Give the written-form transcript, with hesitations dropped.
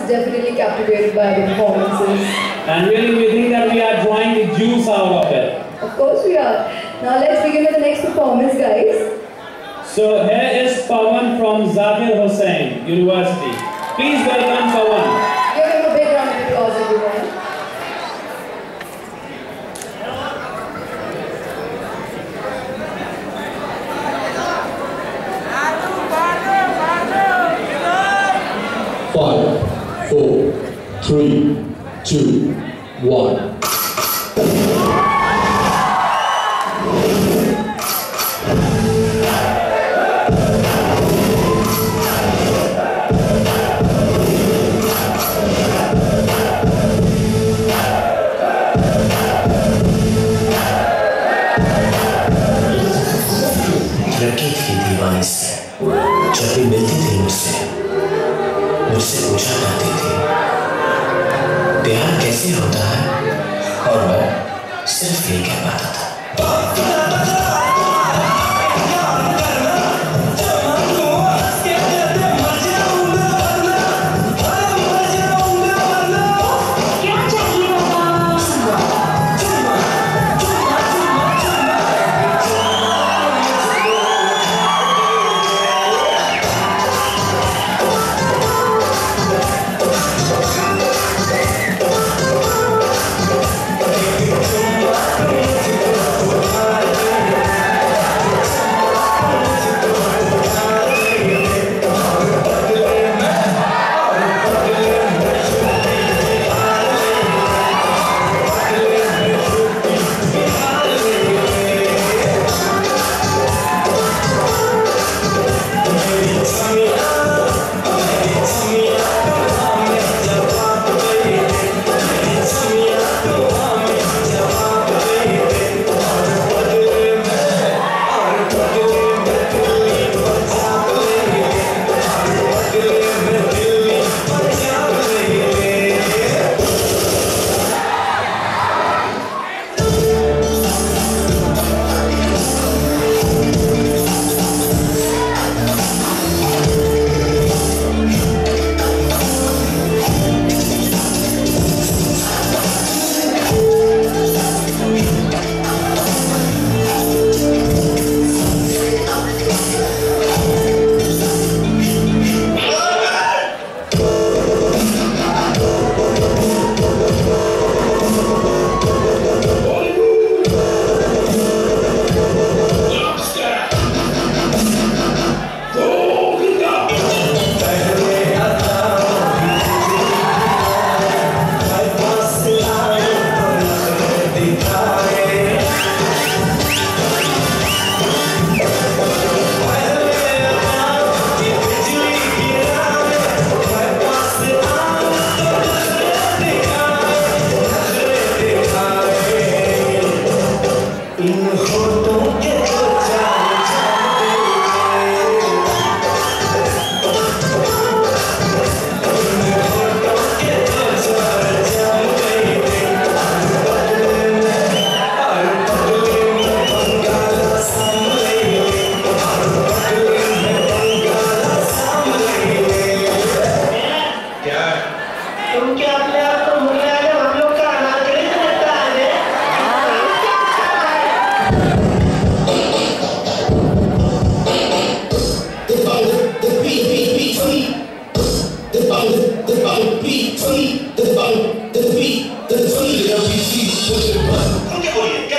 definitely captivated by the performances. And really we think that we are drawing the juice out of it. Of course we are. Now let's begin with the next performance, guys. So here is Pawan from Zakir Hussain University. Please welcome Pawan. Give him a big round of applause, everyone. Five, four, three, two, one. लड़की थी दीवानी से, जब भी मिलती थी मुझसे पूछा करती थी प्यार कैसे होता है, और मैं सिर्फ यही कह पाता था। तुम क्या बोलिए?